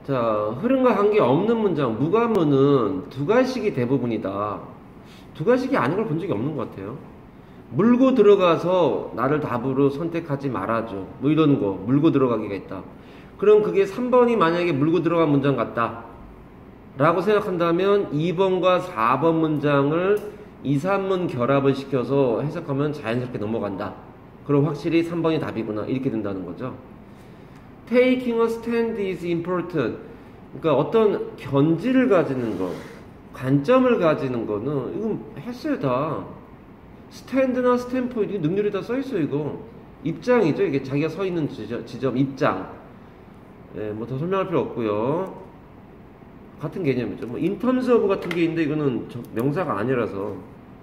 자, 흐름과 관계 없는 문장, 무관문은 두 가식이 대부분이다. 두 가식이 아닌 걸 본 적이 없는 것 같아요. 물고 들어가서 나를 답으로 선택하지 말아줘. 뭐 이런 거, 물고 들어가기가 있다. 그럼 그게 3번이 만약에 물고 들어간 문장 같다. 라고 생각한다면 2번과 4번 문장을 2, 3문 결합을 시켜서 해석하면 자연스럽게 넘어간다. 그럼 확실히 3번이 답이구나. 이렇게 된다는 거죠. Taking a stand is important. 그러니까 어떤 견지를 가지는 거, 관점을 가지는 거는 이건 했어요 다. 스탠드나 스탠포인트 능률이 다 써있어요 이거. 입장이죠. 이게 자기가 서 있는 지점 입장. 예, 뭐 더 설명할 필요 없고요. 같은 개념이죠. 뭐 in terms of 같은 게 있는데 이거는 명사가 아니라서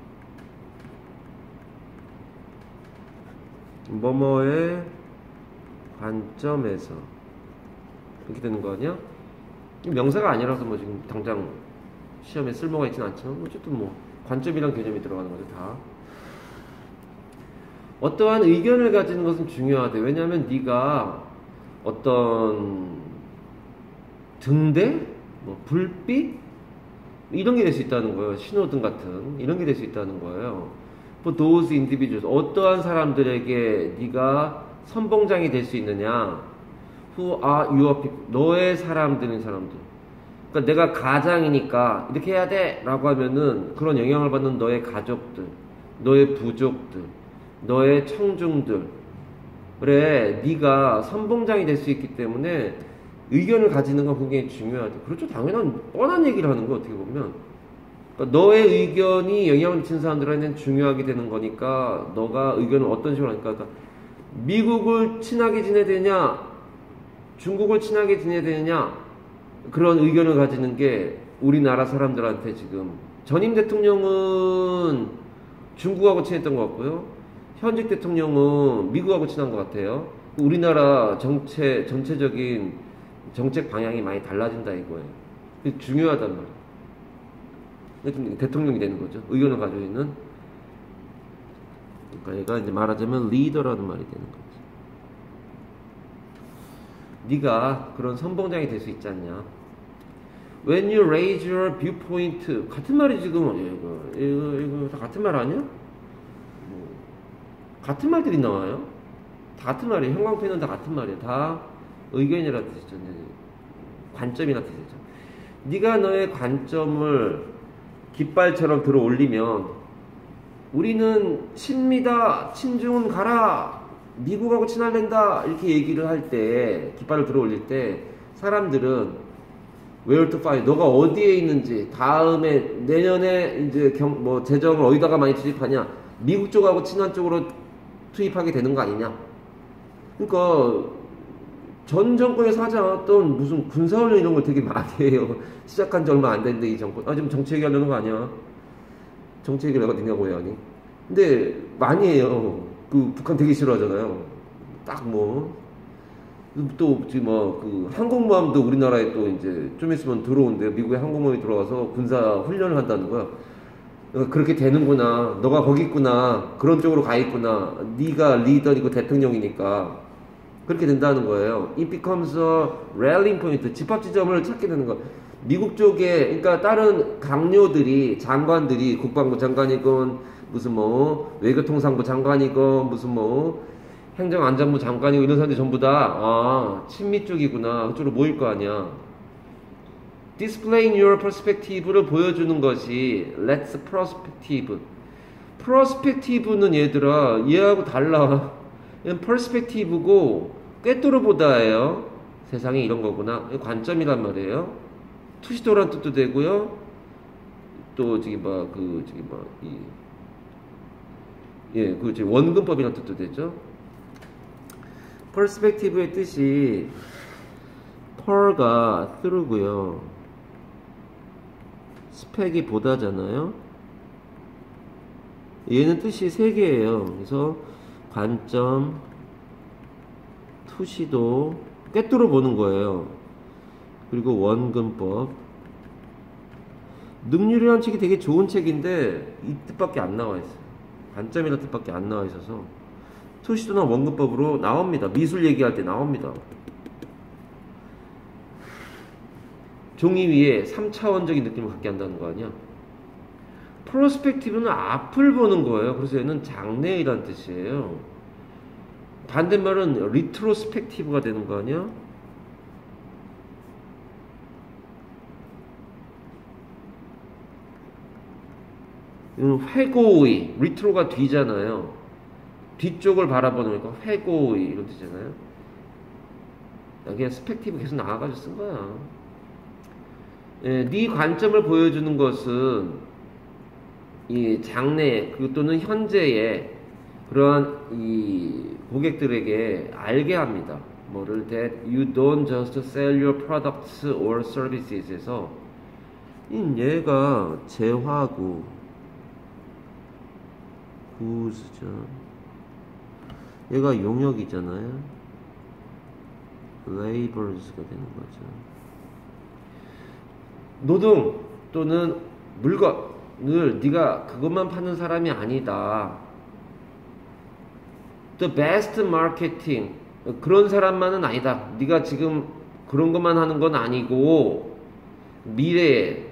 뭐뭐의 관점에서 이렇게 되는 거 아니야? 명사가 아니라서 뭐 지금 당장 시험에 쓸모가 있지는 않지만 어쨌든 뭐 관점이란 개념이 들어가는 거죠 다. 어떠한 의견을 가지는 것은 중요하대. 왜냐하면 네가 어떤 등대, 뭐 불빛 이런 게 될 수 있다는 거예요. 신호등 같은 이런 게 될 수 있다는 거예요. For those individuals, 어떠한 사람들에게 네가 선봉장이 될 수 있느냐? Who are your people? 너의 사람들인 사람들. 그러니까 내가 가장이니까 이렇게 해야 돼 라고 하면은 그런 영향을 받는 너의 가족들, 너의 부족들, 너의 청중들. 그래, 네가 선봉장이 될 수 있기 때문에 의견을 가지는 건 굉장히 중요하다. 그렇죠. 당연한 뻔한 얘기를 하는 거 어떻게 보면. 그러니까 너의 의견이 영향을 미치는 사람들한테는 중요하게 되는 거니까 너가 의견을 어떤 식으로 하니까. 그러니까 미국을 친하게 지내야 되냐, 중국을 친하게 지내야 되느냐, 그런 의견을 가지는 게 우리나라 사람들한테 지금 전임 대통령은 중국하고 친했던 것 같고요. 현직 대통령은 미국하고 친한 것 같아요. 우리나라 전체적인 정책 방향이 많이 달라진다 이거예요. 그게 중요하단 말이에요. 대통령이 되는 거죠. 의견을 가지고 있는. 그러니까 얘가 이제 말하자면 리더라는 말이 되는 거지. 네가 그런 선봉장이 될 수 있지 않냐. When you raise your viewpoint, 같은 말이 지금 이거 다 같은 말 아니야? 같은 말들이 나와요. 다 같은 말이에요. 형광펜은 다 같은 말이에요. 다 의견이라 뜻이죠. 관점이라 뜻이죠. 네가 너의 관점을 깃발처럼 들어 올리면 우리는 친미다, 친중은 가라, 미국하고 친할랜다 이렇게 얘기를 할 때, 깃발을 들어 올릴 때 사람들은 where to find, 너가 어디에 있는지, 다음에 내년에 이제 뭐 재정을 어디다가 많이 투입하냐, 미국 쪽하고 친한 쪽으로 투입하게 되는 거 아니냐. 그러니까 전 정권에서 하지 않았던 무슨 군사훈련 이런 걸 되게 많이 해요. 시작한 지 얼마 안 됐는데 이 정권. 지금 정치 얘기하려는 거 아니야. 정치 얘기를 내가 니냐고 해야 하니. 근데 많이 해요. 그 북한 되게 싫어하잖아요. 딱 뭐. 또 지금 그 항공모함도 우리나라에 또 이제 좀 있으면 들어온대요. 미국에 항공모함이 들어와서 군사 훈련을 한다는 거야. 그러니까 그렇게 되는구나. 너가 거기 있구나. 그런 쪽으로 가 있구나. 네가 리더이고 대통령이니까. 그렇게 된다는 거예요. It becomes a rallying point. 집합 지점을 찾게 되는 거. 미국 쪽에, 그러니까 다른 강요들이, 장관들이, 국방부 장관이건, 무슨 뭐, 외교통상부 장관이건, 무슨 뭐, 행정안전부 장관이고, 이런 사람들이 전부 다, 친미 쪽이구나. 그쪽으로 모일 거 아니야. Displaying your perspective를 보여주는 것이, let's perspective. perspective는 얘들아, 얘하고 달라. 얘는 perspective고, 꿰뚫어보다예요. 세상이 이런 거구나. 관점이란 말이에요. 투시도란 뜻도 되고요. 또 원근법이란 뜻도 되죠. perspective의 뜻이 per가 through고요. spec이 보다잖아요. 얘는 뜻이 세 개예요. 그래서 관점, 투시도, 꿰뚫어 보는 거예요. 그리고 원근법. 능률이라는 책이 되게 좋은 책인데 이 뜻밖에 안 나와 있어요. 관점이라는 뜻밖에 안 나와 있어서 투시도나 원근법으로 나옵니다. 미술 얘기할 때 나옵니다. 종이 위에 3차원적인 느낌을 갖게 한다는 거 아니야? 프로스펙티브는 앞을 보는 거예요. 그래서 얘는 장래이란 뜻이에요. 반대말은 리트로스펙티브가 되는 거 아니야? 이건 회고의, 리트로가 뒤잖아요. 뒤쪽을 바라보는 거니까 회고의 이런 뜻이잖아요. 그냥 스펙티브 계속 나와가지고 쓴 거야. 예, 네 관점을 보여주는 것은 이 장래 또는 현재의 그러한 이 고객들에게 알게 합니다. 뭐를 that you don't just sell your products or services에서 얘가 재화구 구스죠. 얘가 용역이잖아요. labors가 되는 거죠. 노동 또는 물건을 네가 그것만 파는 사람이 아니다. The best marketing 그런 사람만은 아니다. 네가 지금 그런 것만 하는 건 아니고 미래의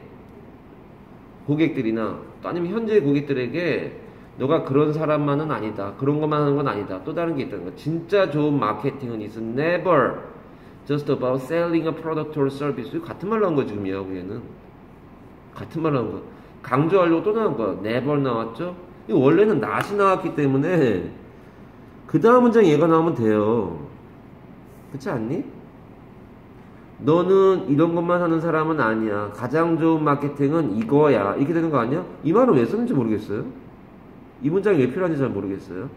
고객들이나 또 아니면 현재의 고객들에게 너가 그런 사람만은 아니다. 그런 것만 하는 건 아니다. 또 다른 게 있다는 거. 진짜 좋은 마케팅은 is never just about selling a product or service. 같은 말로 한 거 지금 얘하고 얘는. 같은 말로 한 거. 강조하려고 또 나온 거야. never 나왔죠? 이거 원래는 not이 나왔기 때문에 그 다음 문장 얘가 나오면 돼요. 그렇지 않니? 너는 이런 것만 하는 사람은 아니야. 가장 좋은 마케팅은 이거야. 이렇게 되는 거 아니야? 이 말은 왜 썼는지 모르겠어요. 이 문장이 왜 필요한지 잘 모르겠어요.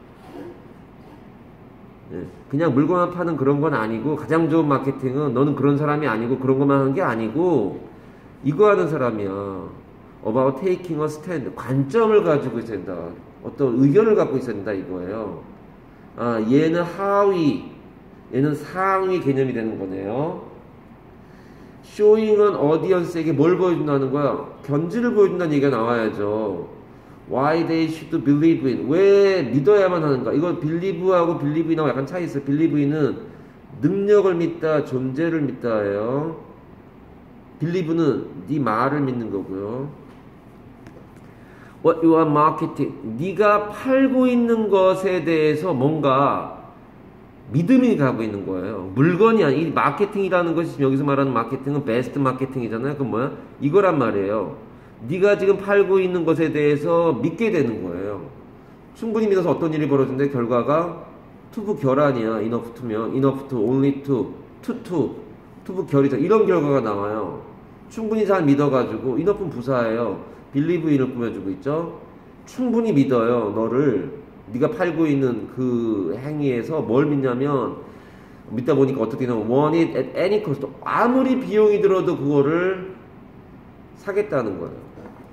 예, 그냥 물건만 파는 그런 건 아니고 가장 좋은 마케팅은 너는 그런 사람이 아니고 그런 것만 하는 게 아니고 이거 하는 사람이야. About taking a stand. 관점을 가지고 있어야 된다. 어떤 의견을 갖고 있어야 된다 이거예요. 아, 얘는 하위, 얘는 상위 개념이 되는 거네요. showing은 audience에게 뭘 보여준다는 거야? 견지를 보여준다는 얘기가 나와야죠. Why they should believe in. 왜 믿어야만 하는가? 이거 believe하고 believe in하고 약간 차이 있어요. believe in은 능력을 믿다, 존재를 믿다예요. believe는 네 말을 믿는 거고요. What you are marketing. 네가 팔고 있는 것에 대해서 뭔가 믿음이 가고 있는 거예요. 물건이 아니, 이 마케팅이라는 것이 지금 여기서 말하는 마케팅은 베스트 마케팅이잖아요. 그건 뭐야? 이거란 말이에요. 네가 지금 팔고 있는 것에 대해서 믿게 되는 거예요. 충분히 믿어서 어떤 일이 벌어진대? 결과가 투부 결안이야. enough to면 enough to, only to, 투부 결이다. 이런 결과가 나와요. 충분히 잘 믿어가지고 enough는 부사예요. believe in을 꾸며주고 있죠. 충분히 믿어요. 너를 네가 팔고 있는 그 행위에서 뭘 믿냐면 믿다 보니까 어떻게 되냐면 want it at any cost. 아무리 비용이 들어도 그거를 사겠다는 거예요.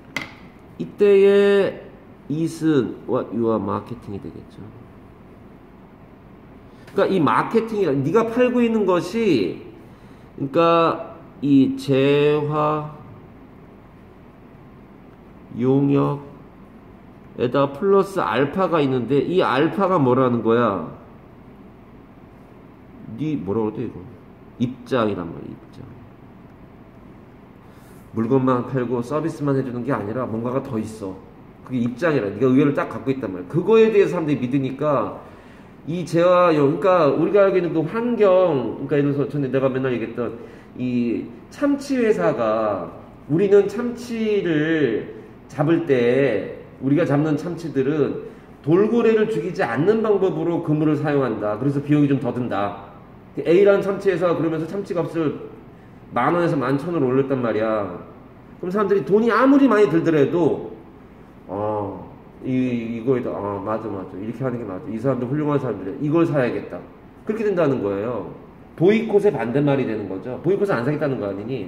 이때의 it은 what you are marketing이 되겠죠. 그러니까 이 마케팅이 네가 팔고 있는 것이 그러니까 이 재화 용역에다가 플러스 알파가 있는데 이 알파가 뭐라는 거야? 네 뭐라고 그래 이거? 입장이란 말이야. 입장. 물건만 팔고 서비스만 해주는 게 아니라 뭔가가 더 있어. 그게 입장이라. 네가 의견을 딱 갖고 있단 말이야. 그거에 대해서 사람들이 믿으니까 이 재화용, 그러니까 우리가 알고 있는 그 환경, 그러니까 예를 들어서 전에 내가 맨날 얘기했던 이 참치 회사가 우리는 참치를 잡을 때 우리가 잡는 참치들은 돌고래를 죽이지 않는 방법으로 그물을 사용한다. 그래서 비용이 좀 더 든다. A라는 참치 회사가 그러면서 참치값을 10,000원에서 11,000원을 올렸단 말이야. 그럼 사람들이 돈이 아무리 많이 들더라도 이거에다 맞아 이렇게 하는 게 맞아. 이 사람들 훌륭한 사람들이야. 이걸 사야겠다. 그렇게 된다는 거예요. 보이콧의 반대말이 되는 거죠. 보이콧은 안 사겠다는 거 아니니?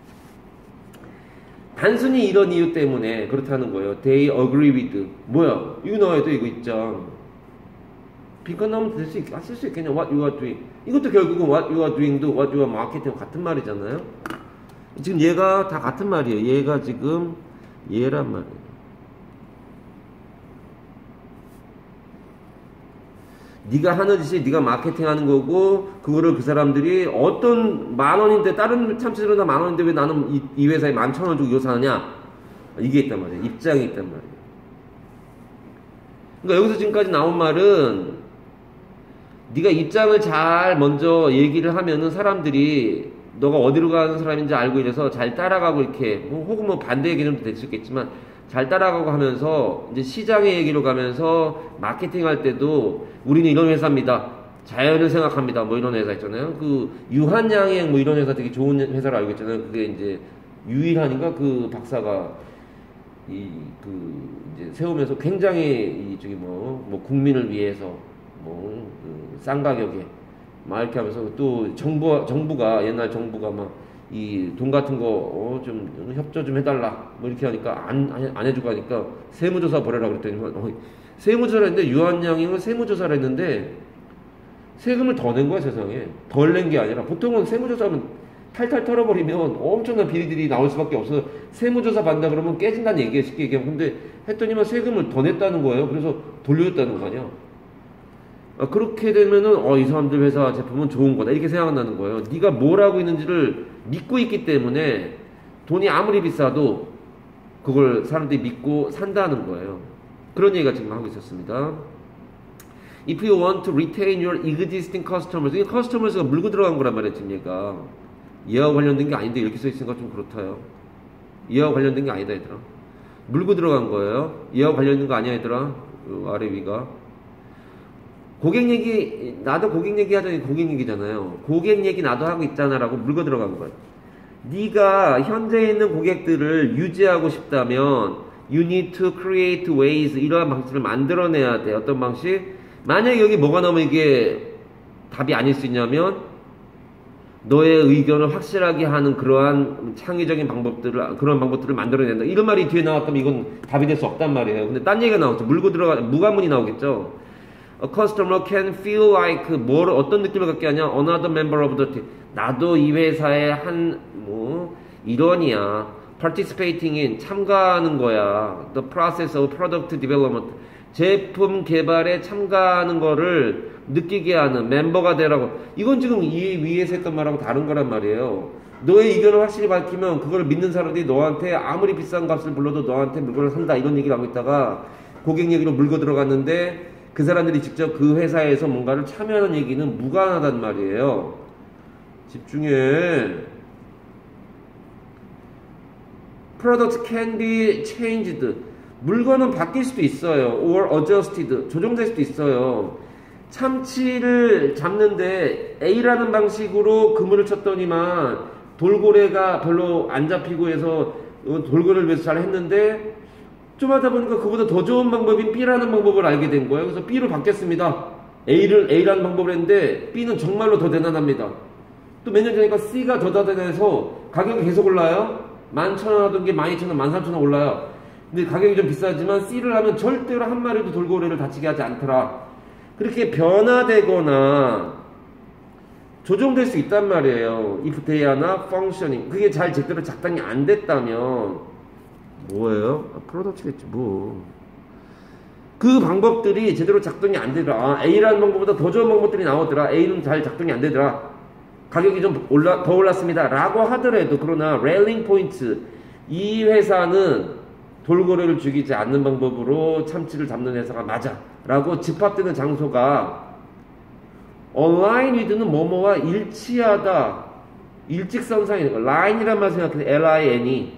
단순히 이런 이유 때문에 그렇다는 거예요. They agree with. 뭐야? 이거 나와야 돼. 이거 있죠. 빈칸 나오면 쓸 수 있겠냐? What you are doing. 이것도 결국은 what you are doing도 what you are marketing 같은 말이잖아요. 지금 얘가 다 같은 말이에요. 얘가 지금 얘란 말이에요. 네가 하는 짓이 네가 마케팅하는 거고 그거를 그 사람들이 어떤 10,000원인데 다른 참치들은 다 10,000원인데 왜 나는 이 회사에 11,000원 주고 이거 사느냐 이게 있단 말이에요. 입장이 있단 말이에요. 그러니까 여기서 지금까지 나온 말은 네가 입장을 잘 먼저 얘기를 하면은 사람들이 너가 어디로 가는 사람인지 알고 이래서 잘 따라가고 이렇게 혹은 뭐 반대의 개념도 될 수 있겠지만 잘 따라가고 하면서 이제 시장의 얘기로 가면서 마케팅 할 때도 우리는 이런 회사입니다. 자연을 생각합니다. 뭐 이런 회사 있잖아요. 그 유한양행 뭐 이런 회사 되게 좋은 회사를 알고 있잖아요. 그게 이제 유일한인가 그 박사가 이제 세우면서 굉장히 저기 뭐 국민을 위해서 싼 가격에 막 이렇게 하면서 또 정부가 옛날 정부가 막 이 돈 같은 거 좀 협조 좀 해달라 뭐 이렇게 하니까 안 해주고 하니까 세무조사 벌여라 그랬더니 세무조사를 했는데 유한양행은 세무조사를 했는데 세금을 더 낸 거야 세상에. 덜 낸 게 아니라 보통은 세무조사하면 탈탈 털어버리면 엄청난 비리들이 나올 수밖에 없어서 세무조사 받는다 그러면 깨진다는 얘기예요 쉽게 얘기하면. 근데 했더니만 세금을 더 냈다는 거예요. 그래서 돌려줬다는 거 아니야. 그렇게 되면은 이 사람들 회사 제품은 좋은 거다 이렇게 생각한다는 거예요. 네가 뭘 하고 있는지를 믿고 있기 때문에 돈이 아무리 비싸도 그걸 사람들이 믿고 산다는 거예요. 그런 얘기가 지금 하고 있었습니다. If you want to retain your existing customers, 이 customers가 물고 들어간 거란 말이에요 지금 얘가. 얘와 관련된 게 아닌데 이렇게 써 있으니까 좀 그렇다요. 얘와 관련된 게 아니다 얘들아. 물고 들어간 거예요. 얘와 관련된 거 아니야 얘들아. 아래 위가. 고객 얘기, 나도 고객 얘기 하자니 고객 얘기잖아요. 고객 얘기 나도 하고 있잖아 라고 물고 들어간 거예요. 네가 현재 있는 고객들을 유지하고 싶다면 you need to create ways 이러한 방식을 만들어내야 돼. 어떤 방식? 만약에 여기 뭐가 나오면 이게 답이 아닐 수 있냐면 너의 의견을 확실하게 하는 그러한 창의적인 그런 방법들을 만들어낸다. 이런 말이 뒤에 나왔다면 이건 답이 될 수 없단 말이에요. 근데 딴 얘기가 나왔죠. 물고 들어가, 무관문이 나오겠죠. A customer can feel like 어떤 느낌을 갖게 하냐? Another member of the team. 나도 이 회사의 일원이야. Participating in 참가하는 거야. The process of product development. 제품 개발에 참가하는 거를 느끼게 하는 멤버가 되라고. 이건 지금 이 위에서 했던 말하고 다른 거란 말이에요. 너의 의견을 확실히 밝히면 그걸 믿는 사람들이 너한테 아무리 비싼 값을 불러도 너한테 물건을 산다 이런 얘기를 하고 있다가 고객 얘기로 물고 들어갔는데 그 사람들이 직접 그 회사에서 뭔가를 참여하는 얘기는 무관하단 말이에요. 집중해. Products can be changed. 물건은 바뀔 수도 있어요. Or adjusted. 조정될 수도 있어요. 참치를 잡는데 A라는 방식으로 그물을 쳤더니만 돌고래가 별로 안 잡히고 해서 돌고래를 위해서 잘 했는데 좀 하다 보니까 그보다 더 좋은 방법인 B라는 방법을 알게 된 거예요. 그래서 B로 바뀌었습니다. A라는 방법을 했는데 B는 정말로 더 대단합니다. 또 몇 년 전이니까 C가 더 대단해서 가격이 계속 올라요. 11,000원 하던 게 12,000원, 13,000원 올라요. 근데 가격이 좀 비싸지만 C를 하면 절대로 한 마리도 돌고래를 다치게 하지 않더라. 그렇게 변화되거나 조정될 수 있단 말이에요. if they are not functioning. 그게 잘 제대로 작동이 안 됐다면 뭐예요? 프로덕트겠지 뭐. 그 방법들이 제대로 작동이 안 되더라. A라는 방법보다 더 좋은 방법들이 나오더라. A는 잘 작동이 안 되더라. 가격이 좀 더 올랐습니다 라고 하더라도 그러나 레일링 포인트 이 회사는 돌고래를 죽이지 않는 방법으로 참치를 잡는 회사가 맞아 라고 집합되는 장소가 align with는 뭐뭐와 일치하다 일직선상이 line이란 말 생각해서 L-I-N이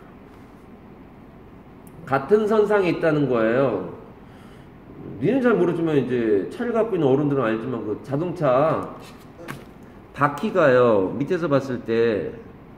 같은 선상에 있다는 거예요. 니는 잘 모르지만 이제 차를 갖고 있는 어른들은 알지만 그 자동차 바퀴가요 밑에서 봤을 때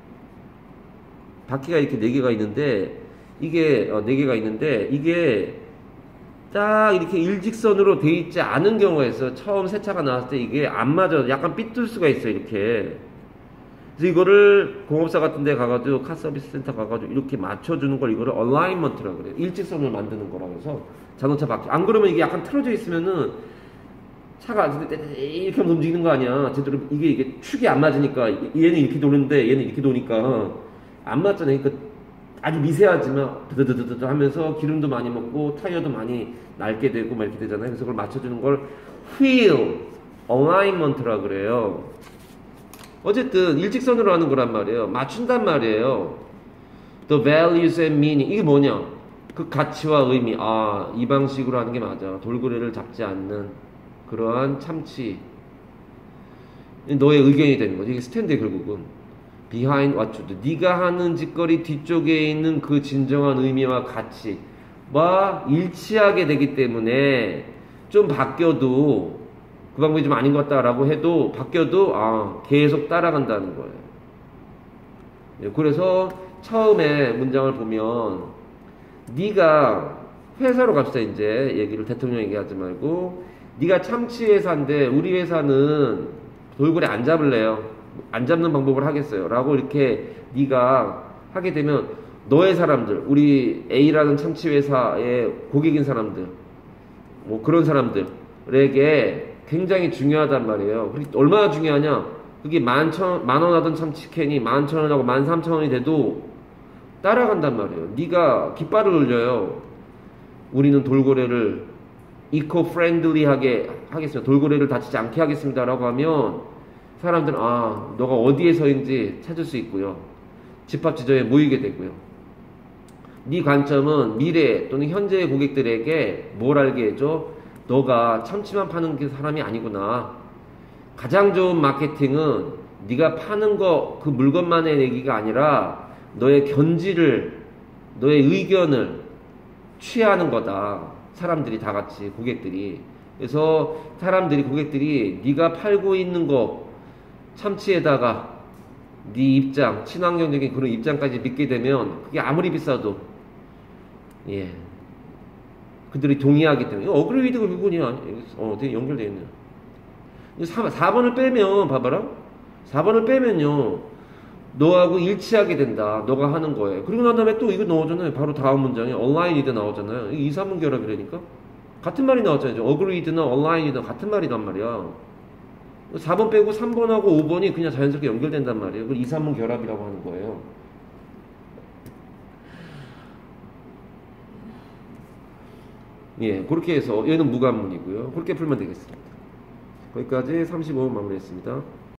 바퀴가 이렇게 4개가 있는데 이게 4개가 있는데 이게 딱 이렇게 일직선으로 돼 있지 않은 경우가 있어요. 처음 새 차가 나왔을 때 이게 안 맞아. 약간 삐뚤 수가 있어요. 이렇게. 그래서 이거를 공업사 같은 데 가가지고 카서비스 센터 가가지고 이렇게 맞춰주는 걸 이거를 얼라인먼트라고 그래요. 일직선을 만드는 거라고 해서 자동차 바퀴. 안 그러면 이게 약간 틀어져 있으면은 차가 이렇게 움직이는 거 아니야. 제대로 이게 축이 안 맞으니까 얘는 이렇게 도는데 얘는 이렇게 도니까 안 맞잖아요. 그러니까 아주 미세하지만 드드드드드 하면서 기름도 많이 먹고 타이어도 많이 낡게 되고 막 이렇게 되잖아요. 그래서 그걸 맞춰주는 걸 wheel alignment라 그래요. 어쨌든 일직선으로 하는 거란 말이에요. 맞춘단 말이에요. The values and meaning. 이게 뭐냐? 그 가치와 의미. 아, 이 방식으로 하는 게 맞아. 돌고래를 잡지 않는 그러한 참치. 너의 의견이 되는 거지. 이게 스탠드에 결국은. Behind what you do. 네가 하는 짓거리 뒤쪽에 있는 그 진정한 의미와 가치와 일치하게 되기 때문에 좀 바뀌어도 그 방법이 좀 아닌 것 같다라고 해도 바뀌어도 계속 따라간다는 거예요. 그래서 처음에 문장을 보면 네가 회사로 갑시다. 이제 얘기를 대통령 얘기하지 말고 네가 참치 회사인데 우리 회사는 돌고래 안 잡을래요. 안 잡는 방법을 하겠어요. 라고 이렇게 네가 하게 되면 너의 사람들, 우리 A라는 참치 회사의 고객인 사람들, 뭐 그런 사람들에게 굉장히 중요하단 말이에요. 얼마나 중요하냐? 그게 만 원 하던 참치캔이 11,000원하고 13,000원이 돼도 따라간단 말이에요. 네가 깃발을 올려요. 우리는 돌고래를 이코-프렌들리하게 하겠습니다. 돌고래를 다치지 않게 하겠습니다라고 하면 사람들은 너가 어디에서인지 찾을 수 있고요. 집합 지점에 모이게 되고요. 네 관점은 미래 또는 현재의 고객들에게 뭘 알게 해줘? 너가 참치만 파는 게 사람이 아니구나. 가장 좋은 마케팅은 네가 파는 거 그 물건만의 얘기가 아니라 너의 견지를, 너의 의견을 취하는 거다. 사람들이 다 같이, 고객들이. 그래서 사람들이, 고객들이 네가 팔고 있는 거 참치에다가 네 입장, 친환경적인 그런 입장까지 믿게 되면 그게 아무리 비싸도 그들이 동의하기 때문에 어그리위드 부분이야. 되게 연결되어 있네요. 4번을 빼면 봐봐라. 4번을 빼면요 너하고 일치하게 된다. 너가 하는 거에. 그리고 난 다음에 또 이거 넣어잖아요. 바로 다음 문장에 aligned 나오잖아요. 2, 3문 결합이라니까. 같은 말이 나왔잖아요. agreed나 aligned나 같은 말이란 말이야. 4번 빼고 3번하고 5번이 그냥 자연스럽게 연결된단 말이에요. 그걸 2, 3문 결합이라고 하는 거예요. 그렇게 해서 얘는 무관문이고요. 그렇게 풀면 되겠습니다. 거기까지 35번 마무리했습니다.